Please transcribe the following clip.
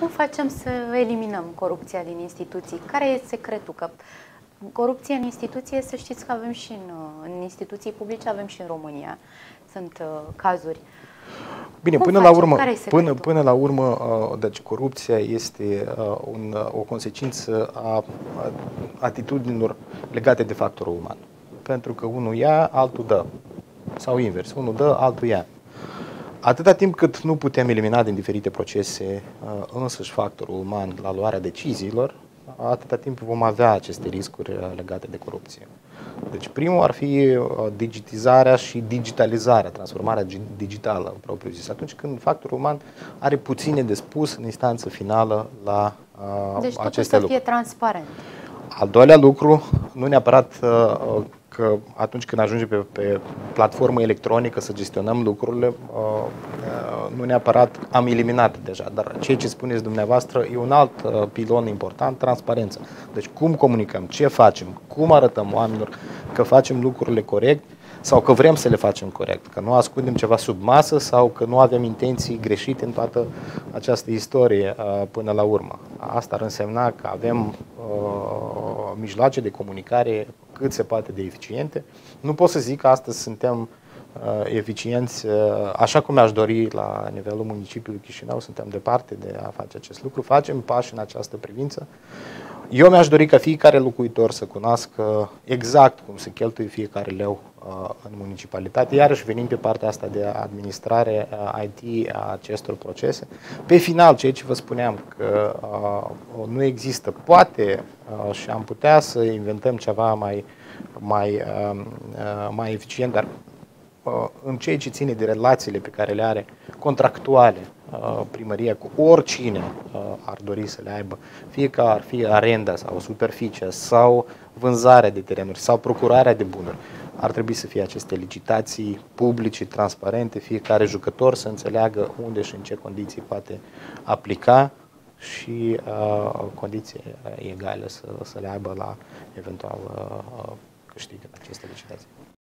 Cum facem să eliminăm corupția din instituții? Care e secretul? Că corupție în instituție, să știți că avem și în instituții publice, avem și în România. Sunt cazuri. Bine, până la urmă, deci corupția este o consecință a atitudinilor legate de factorul uman. Pentru că unul ia, altul dă. Sau invers, unul dă, altul ia. Atâta timp cât nu putem elimina din diferite procese însăși factorul uman la luarea deciziilor, atâta timp vom avea aceste riscuri legate de corupție. Deci primul ar fi digitizarea și digitalizarea, transformarea digitală, propriu zis, atunci când factorul uman are puține de spus în instanță finală la deci aceste lucruri. Deci să fie transparent. Al doilea lucru, nu neapărat că atunci când ajungem pe platformă electronică să gestionăm lucrurile, nu neapărat am eliminat deja, dar ceea ce spuneți dumneavoastră e un alt pilon important, transparența. Deci cum comunicăm, ce facem, cum arătăm oamenilor că facem lucrurile corect sau că vrem să le facem corect, că nu ascundem ceva sub masă sau că nu avem intenții greșite în toată această istorie până la urmă. Asta ar însemna că avem mijloace de comunicare cât se poate de eficiente. Nu pot să zic că astăzi suntem eficienți așa cum mi-aș dori la nivelul municipiului Chișinău, suntem departe de a face acest lucru, facem pași în această privință. Eu mi-aș dori ca fiecare locuitor să cunoască exact cum se cheltuie fiecare leu în municipalitate. Iarăși venim pe partea asta de administrare IT a acestor procese. Pe final, ceea ce vă spuneam, că nu există, poate și am putea să inventăm ceva mai eficient, dar în ceea ce ține de relațiile pe care le are contractuale primăria cu oricine ar dori să le aibă, fie că ar fi arenda sau superficie sau vânzarea de terenuri sau procurarea de bunuri, ar trebui să fie aceste licitații publice, transparente, fiecare jucător să înțeleagă unde și în ce condiții poate aplica și condiții egale să le aibă la eventual câștig în aceste licitații.